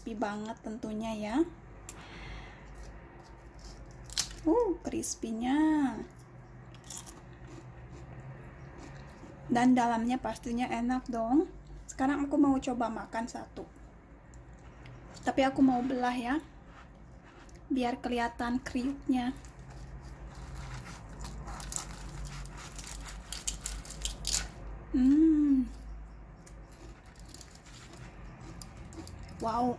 crispy banget tentunya ya. Crispy-nya. Dan dalamnya pastinya enak dong. Sekarang aku mau coba makan satu. Tapi aku mau belah ya, biar kelihatan kriuknya. Wow.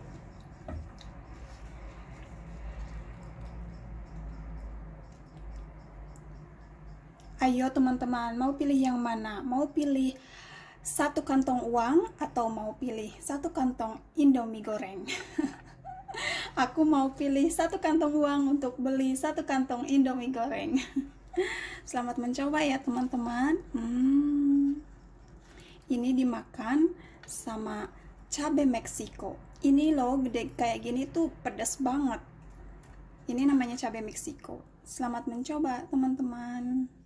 Ayo teman-teman, mau pilih yang mana? Mau pilih satu kantong uang atau mau pilih satu kantong indomie goreng? Aku mau pilih satu kantong uang untuk beli satu kantong indomie goreng. Selamat mencoba ya teman-teman. Ini dimakan sama cabe Meksiko. Ini loh gede kayak gini tuh, pedas banget. Ini namanya cabe Meksiko. Selamat mencoba teman-teman.